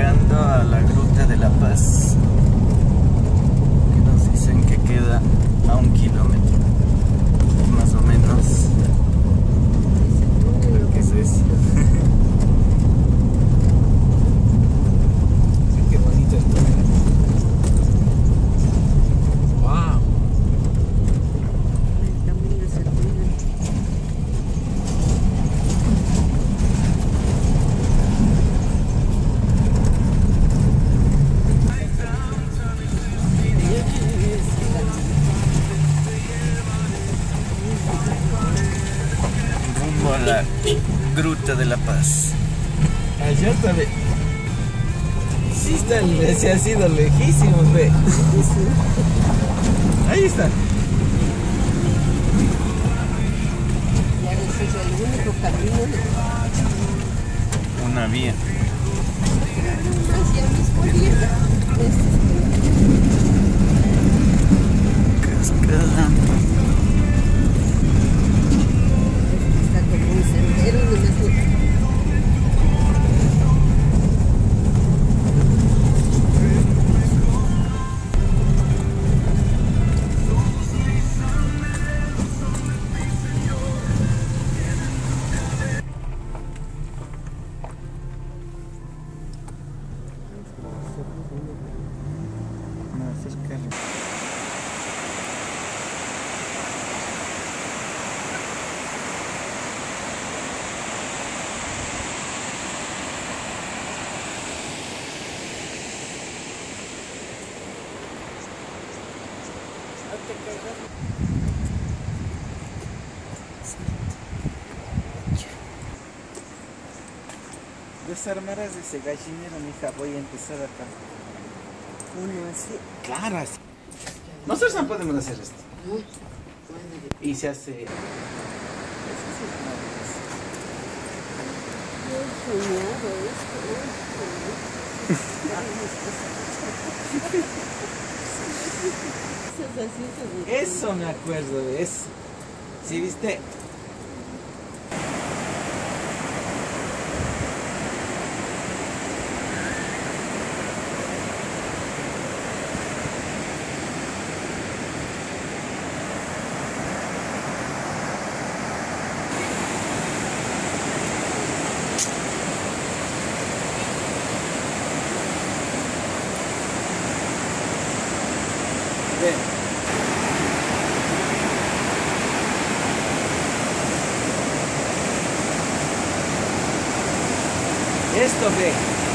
llegando a la Gruta de la Paz, que nos dicen que queda a 1 kilómetro, más o menos. ¿Qué es eso? Sí, qué bonito esto. Wow. Rumbo a la Gruta de la Paz. Allá está, ve. Sí está, se ha sido lejísimos, ve. Ahí está. Ya ese es el único camino Una vía. hacia el mismo llega. Cascada. Está como un sendero, no me acuerdo. No, ese es carro. Desarmarás ese gallinero, mija. Voy a empezar acá. Uno así. Claro, así. Nosotros no podemos hacer esto. ¿No? Y se hace. Yo he soñado esto. Eso me acuerdo de eso. ¿Sí viste? Ven. Esto ve.